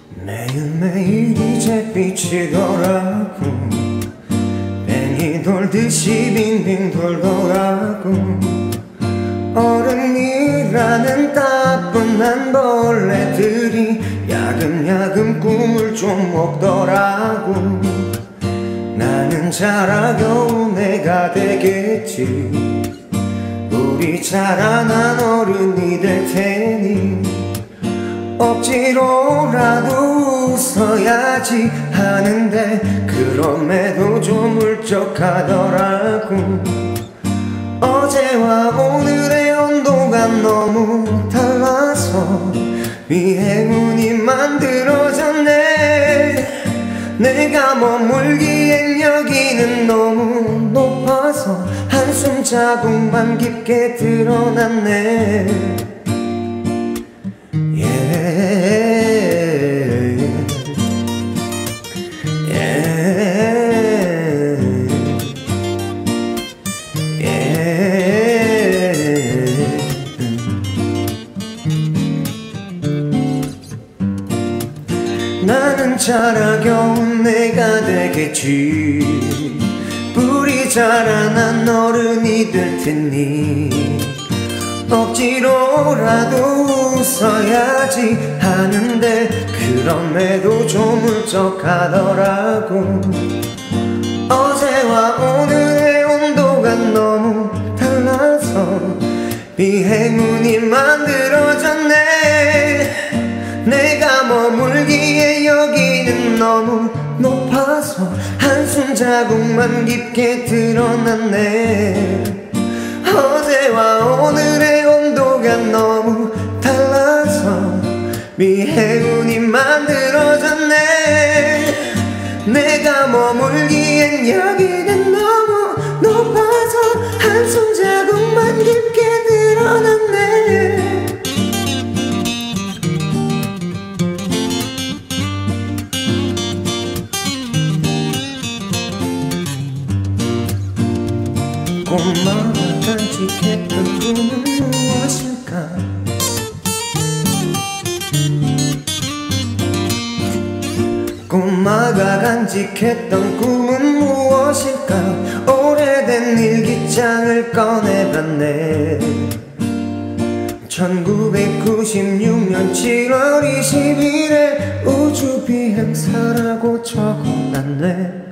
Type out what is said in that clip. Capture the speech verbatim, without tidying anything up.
매일매일이 잿빛이더라고. 뱅이 돌듯이 빙빙 돌더라고. 어른이라는 따분한 벌레들이 야금야금 꿈을 좀 먹더라고. 나는 자라겨우 내가 되겠지. 우리 자라난 어른이 될 테니 억지로라도 웃어야지 하는데 그럼에도 좀 울적하더라고. 어제와 오늘의 온도가 너무 달라서 미행운이 만들어졌네. 내가 머물기엔 여기는 너무 높아서 한숨 자국만 깊게 드러났네. yeah. yeah. yeah. 나는 자라겨우 내가 되겠지. 뿌리 자라난 어른이 될 테니 억지로라도 웃어야지 하는데 그럼에도 좀 울적하더라고. 어제와 오늘의 온도가 너무 달라서 미행운이 만들어졌네. 내가 머물기에 여기는 너무 높아서 한숨 자국만 깊게 드러났네. 어제와 오늘의 온도가 너무 달라서 미행운이 만들어졌네. 내가 머물기엔 여기는 너무 높아서 한숨 자국만 깊게 드러났네. 꼬마가 간직했던 꿈은 무엇일까? 꼬마가 간직했던 꿈은 무엇일까? 오래된 일기장을 꺼내봤네. 천구백구십육 년 칠월 이십일에 우주 비행사라고 적어놨네.